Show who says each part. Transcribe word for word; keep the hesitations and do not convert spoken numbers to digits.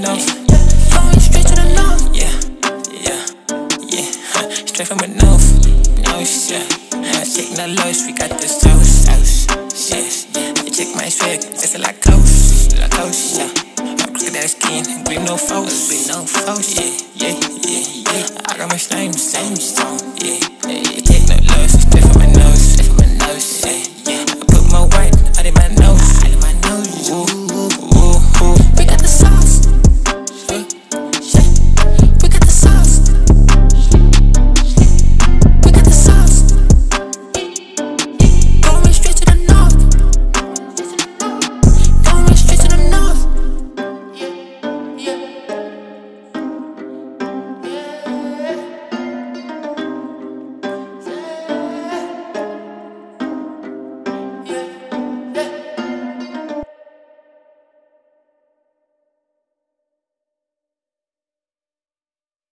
Speaker 1: Nawf. Going straight to the north. Yeah, yeah, yeah. Straight from the north. Nawf, yeah. I take no loss, we got the sauce, sauce. Yes, you check my swag, it's a Lacoste, Lacoste, yeah. My crooked ass skin, green no false, green no false, yeah, yeah, yeah, yeah. I got my same, same song, yeah. You take no loss, straight from my nose, straight from my nose, yeah.